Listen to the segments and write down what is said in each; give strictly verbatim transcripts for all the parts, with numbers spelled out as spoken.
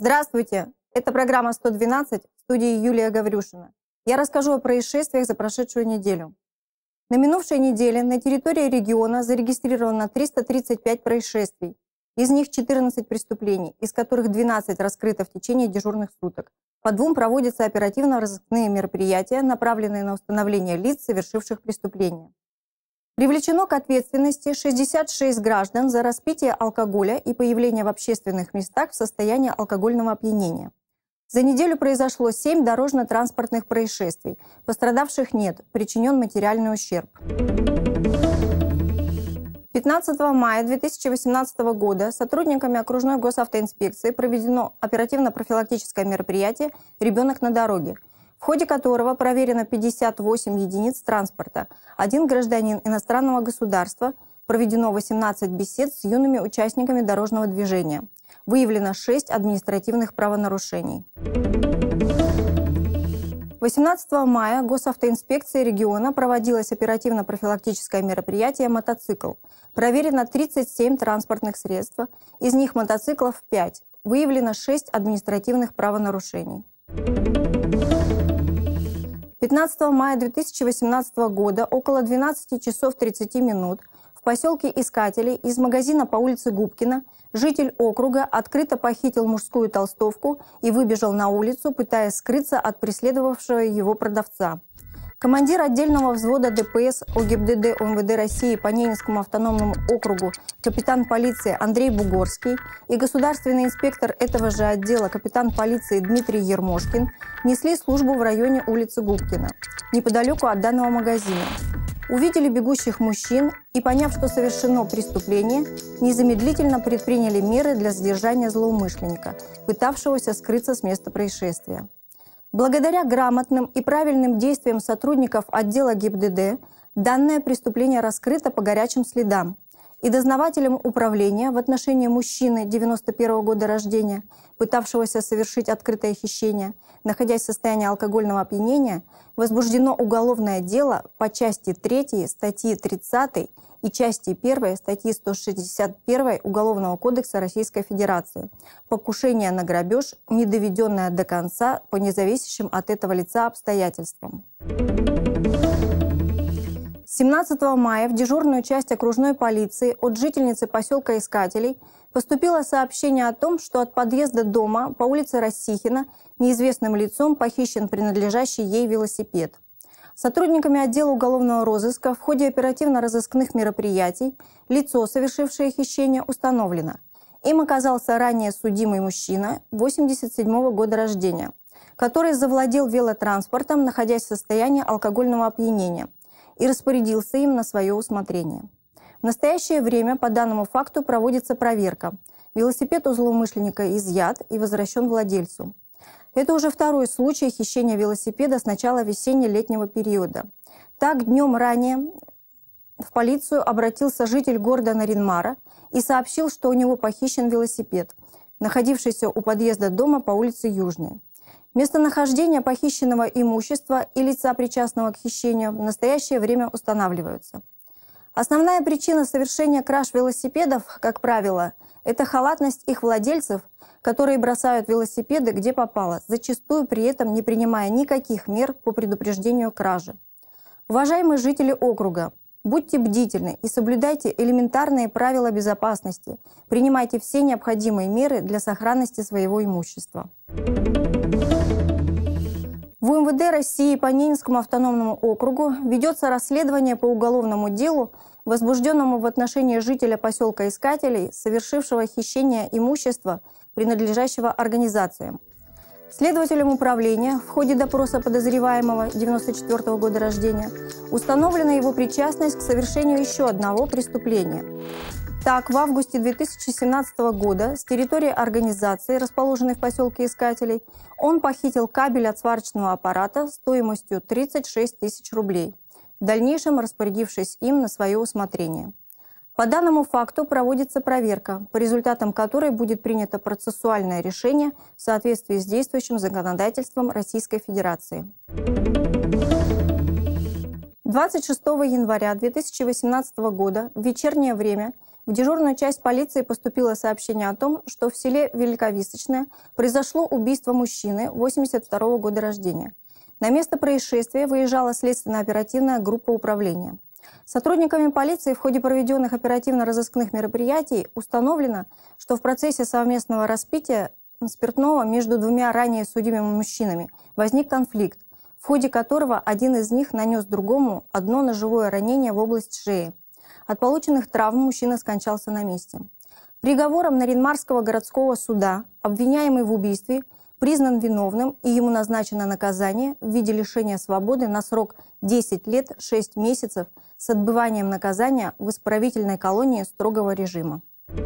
Здравствуйте! Это программа сто двенадцать, в студии Юлия Гаврюшина. Я расскажу о происшествиях за прошедшую неделю. На минувшей неделе на территории региона зарегистрировано триста тридцать пять происшествий. Из них четырнадцать преступлений, из которых двенадцать раскрыто в течение дежурных суток. По двум проводятся оперативно-розыскные мероприятия, направленные на установление лиц, совершивших преступления. Привлечено к ответственности шестьдесят шесть граждан за распитие алкоголя и появление в общественных местах в состоянии алкогольного опьянения. За неделю произошло семь дорожно-транспортных происшествий. Пострадавших нет, причинен материальный ущерб. пятнадцатого мая две тысячи восемнадцатого года сотрудниками окружной госавтоинспекции проведено оперативно-профилактическое мероприятие «Ребенок на дороге», в ходе которого проверено пятьдесят восемь единиц транспорта, один гражданин иностранного государства, проведено восемнадцать бесед с юными участниками дорожного движения, выявлено шесть административных правонарушений. восемнадцатого мая госавтоинспекцией региона проводилось оперативно-профилактическое мероприятие «Мотоцикл». Проверено тридцать семь транспортных средств, из них мотоциклов пять, выявлено шесть административных правонарушений. пятнадцатого мая две тысячи восемнадцатого года около двенадцати часов тридцати минут в поселке Искателей из магазина по улице Губкина житель округа открыто похитил мужскую толстовку и выбежал на улицу, пытаясь скрыться от преследовавшего его продавца. Командир отдельного взвода ДПС ОГИБДД УМВД России по Ненецкому автономному округу капитан полиции Андрей Бугорский и государственный инспектор этого же отдела капитан полиции Дмитрий Ермошкин несли службу в районе улицы Губкина, неподалеку от данного магазина. Увидели бегущих мужчин и, поняв, что совершено преступление, незамедлительно предприняли меры для задержания злоумышленника, пытавшегося скрыться с места происшествия. Благодаря грамотным и правильным действиям сотрудников отдела ГИБДД данное преступление раскрыто по горячим следам, и дознавателем управления в отношении мужчины девяносто первого года рождения, пытавшегося совершить открытое хищение, находясь в состоянии алкогольного опьянения, возбуждено уголовное дело по части третьей статьи тридцатой и части первой статьи сто шестьдесят первой Уголовного кодекса Российской Федерации «Покушение на грабеж, не доведенное до конца по независящим от этого лица обстоятельствам». семнадцатого мая в дежурную часть окружной полиции от жительницы поселка Искателей поступило сообщение о том, что от подъезда дома по улице Рассихина неизвестным лицом похищен принадлежащий ей велосипед. Сотрудниками отдела уголовного розыска в ходе оперативно-розыскных мероприятий лицо, совершившее хищение, установлено. Им оказался ранее судимый мужчина восемьдесят седьмого года рождения, который завладел велотранспортом, находясь в состоянии алкогольного опьянения, и распорядился им на свое усмотрение. В настоящее время по данному факту проводится проверка. Велосипед у злоумышленника изъят и возвращен владельцу. Это уже второй случай хищения велосипеда с начала весенне-летнего периода. Так, днем ранее в полицию обратился житель города Наринмара и сообщил, что у него похищен велосипед, находившийся у подъезда дома по улице Южной. Местонахождение похищенного имущества и лица, причастного к хищению, в настоящее время устанавливаются. Основная причина совершения краж велосипедов, как правило, это халатность их владельцев, которые бросают велосипеды где попало, зачастую при этом не принимая никаких мер по предупреждению кражи. Уважаемые жители округа, будьте бдительны и соблюдайте элементарные правила безопасности, принимайте все необходимые меры для сохранности своего имущества. В УМВД России по Ненецкому автономному округу ведется расследование по уголовному делу, возбужденному в отношении жителя поселка Искателей, совершившего хищение имущества, принадлежащего организациям. Следователем управления в ходе допроса подозреваемого девяносто четвёртого года рождения установлена его причастность к совершению еще одного преступления. Так, в августе две тысячи семнадцатого года с территории организации, расположенной в поселке Искателей, он похитил кабель от сварочного аппарата стоимостью тридцать шесть тысяч рублей, в дальнейшем распорядившись им на свое усмотрение. По данному факту проводится проверка, по результатам которой будет принято процессуальное решение в соответствии с действующим законодательством Российской Федерации. двадцать шестого января две тысячи восемнадцатого года в вечернее время в дежурную часть полиции поступило сообщение о том, что в селе Великовисочное произошло убийство мужчины восемьдесят второго года рождения. На место происшествия выезжала следственно-оперативная группа управления. Сотрудниками полиции в ходе проведенных оперативно-розыскных мероприятий установлено, что в процессе совместного распития спиртного между двумя ранее судимыми мужчинами возник конфликт, в ходе которого один из них нанес другому одно ножевое ранение в область шеи. От полученных травм мужчина скончался на месте. Приговором Нарьян-Марского городского суда обвиняемый в убийстве признан виновным, и ему назначено наказание в виде лишения свободы на срок десять лет шесть месяцев с отбыванием наказания в исправительной колонии строгого режима.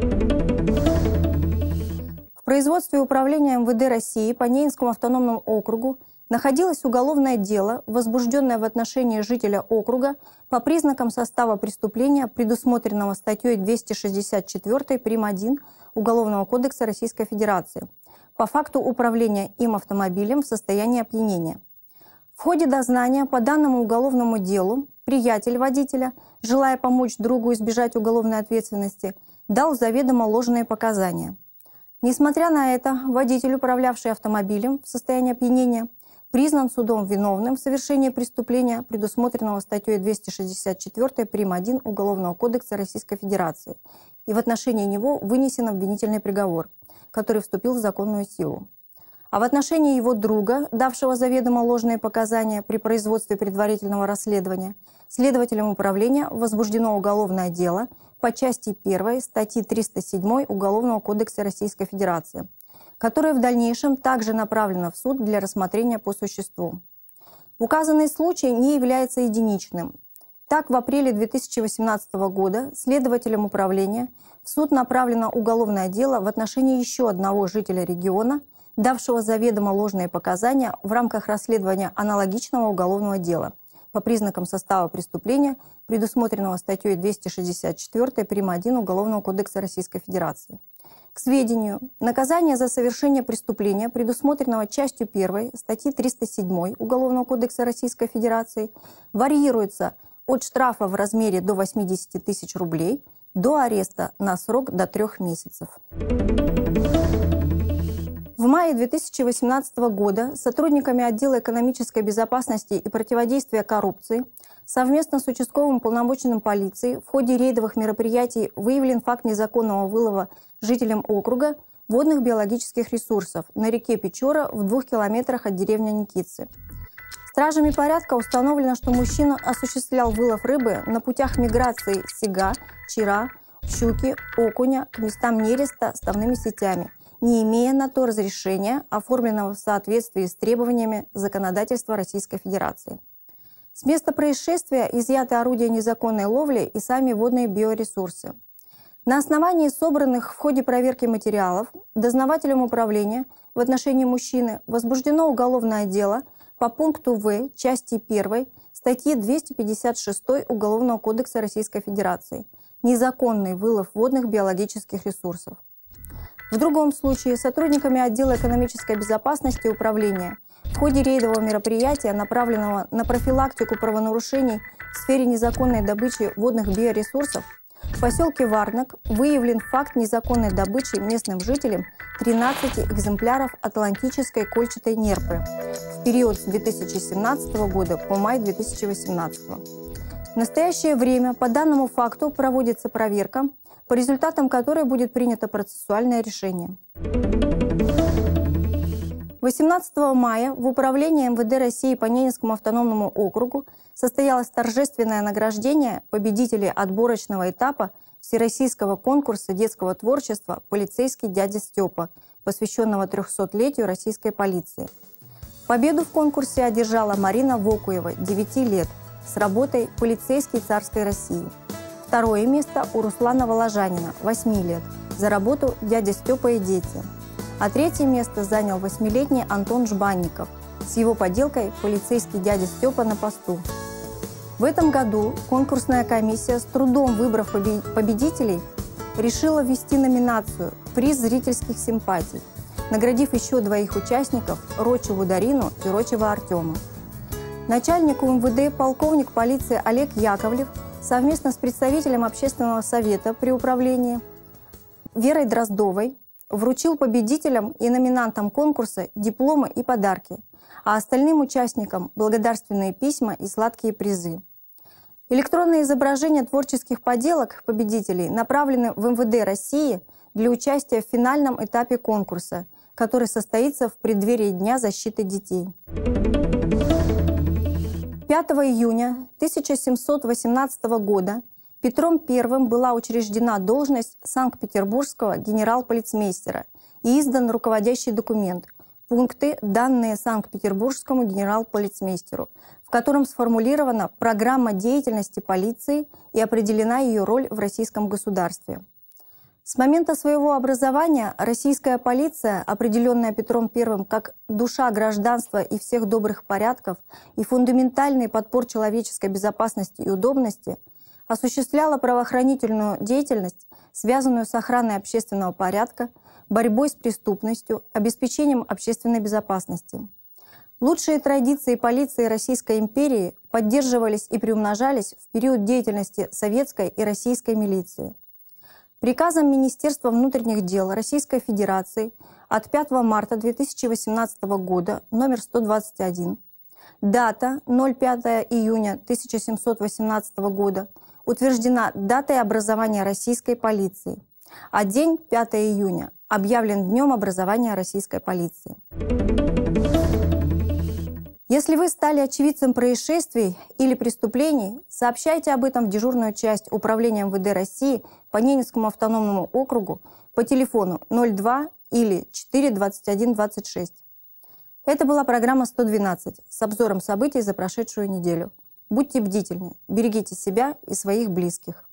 В производстве управления эм вэ дэ России по Ненецкому автономному округу находилось уголовное дело, возбужденное в отношении жителя округа по признакам состава преступления, предусмотренного статьей двести шестьдесят четыре прим. один Уголовного кодекса Российской Федерации, по факту управления им автомобилем в состоянии опьянения. В ходе дознания по данному уголовному делу приятель водителя, желая помочь другу избежать уголовной ответственности, дал заведомо ложные показания. Несмотря на это, водитель, управлявший автомобилем в состоянии опьянения, признан судом виновным в совершении преступления, предусмотренного статьей двести шестьдесят четыре прим. один Уголовного кодекса Российской Федерации, и в отношении него вынесен обвинительный приговор, который вступил в законную силу. А в отношении его друга, давшего заведомо ложные показания при производстве предварительного расследования, следователем управления возбуждено уголовное дело по части первой статьи триста семь Уголовного кодекса Российской Федерации, которое в дальнейшем также направлено в суд для рассмотрения по существу. Указанный случай не является единичным. Так, в апреле две тысячи восемнадцатого года следователем управления в суд направлено уголовное дело в отношении еще одного жителя региона, давшего заведомо ложные показания в рамках расследования аналогичного уголовного дела по признакам состава преступления, предусмотренного статьей двести шестьдесят четыре прим. один Уголовного кодекса Российской Федерации. К сведению, наказание за совершение преступления, предусмотренного частью первой статьи триста семь Уголовного кодекса Российской Федерации, варьируется от штрафа в размере до восьмидесяти тысяч рублей до ареста на срок до трех месяцев. В мае две тысячи восемнадцатого года сотрудниками отдела экономической безопасности и противодействия коррупции совместно с участковым уполномоченным полиции в ходе рейдовых мероприятий выявлен факт незаконного вылова жителям округа водных биологических ресурсов на реке Печора в двух километрах от деревни Никитцы. Стражами порядка установлено, что мужчина осуществлял вылов рыбы на путях миграции сига, чира, щуки, окуня к местам нереста ставными сетями, не имея на то разрешения, оформленного в соответствии с требованиями законодательства Российской Федерации. С места происшествия изъяты орудия незаконной ловли и сами водные биоресурсы. На основании собранных в ходе проверки материалов дознавателем управления в отношении мужчины возбуждено уголовное дело по пункту В части первой статьи двести пятьдесят шесть Уголовного кодекса Российской Федерации «Незаконный вылов водных биологических ресурсов». В другом случае сотрудниками отдела экономической безопасности управления в ходе рейдового мероприятия, направленного на профилактику правонарушений в сфере незаконной добычи водных биоресурсов, в поселке Варнак выявлен факт незаконной добычи местным жителям тринадцати экземпляров атлантической кольчатой нерпы в период с две тысячи семнадцатого года по май две тысячи восемнадцатого. В настоящее время по данному факту проводится проверка, по результатам которой будет принято процессуальное решение. восемнадцатого мая в управлении эм вэ дэ России по Ненецкому автономному округу состоялось торжественное награждение победителей отборочного этапа Всероссийского конкурса детского творчества «Полицейский дядя Степа», посвященного трехсотлетию российской полиции. Победу в конкурсе одержала Марина Вокуева, девяти лет, с работой «Полицейский царской России». Второе место у Руслана Воложанина, восьми лет, за работу «Дядя Степа и дети». А третье место занял восьмилетний Антон Жбанников с его поделкой «Полицейский дядя Степа на посту». В этом году конкурсная комиссия, с трудом выбрав победителей, решила ввести номинацию «Приз зрительских симпатий», наградив еще двоих участников – Рочеву Дарину и Рочева Артема. Начальник у эм вэ дэ полковник полиции Олег Яковлев совместно с представителем Общественного совета при управлении Верой Дроздовой вручил победителям и номинантам конкурса дипломы и подарки, а остальным участникам – благодарственные письма и сладкие призы. Электронные изображения творческих поделок победителей направлены в эм вэ дэ России для участия в финальном этапе конкурса, который состоится в преддверии Дня защиты детей. пятого июня тысяча семьсот восемнадцатого года Петром Первым была учреждена должность Санкт-Петербургского генерал-полицмейстера и издан руководящий документ «Пункты, данные Санкт-Петербургскому генерал-полицмейстеру», в котором сформулирована программа деятельности полиции и определена ее роль в российском государстве. С момента своего образования российская полиция, определенная Петром Первым как душа гражданства и всех добрых порядков и фундаментальный подпор человеческой безопасности и удобности, осуществляла правоохранительную деятельность, связанную с охраной общественного порядка, борьбой с преступностью, обеспечением общественной безопасности. Лучшие традиции полиции Российской империи поддерживались и приумножались в период деятельности советской и российской милиции. Приказом Министерства внутренних дел Российской Федерации от пятого марта две тысячи восемнадцатого года номер сто двадцать один, дата ноль пятого июня тысяча семьсот восемнадцатого года утверждена датой образования российской полиции, а день пятого июня объявлен Днем образования российской полиции. Если вы стали очевидцем происшествий или преступлений, сообщайте об этом в дежурную часть Управления эм вэ дэ России по Ненецкому автономному округу по телефону ноль два или четыре двадцать один двадцать шесть. Это была программа сто двенадцать с обзором событий за прошедшую неделю. Будьте бдительны, берегите себя и своих близких.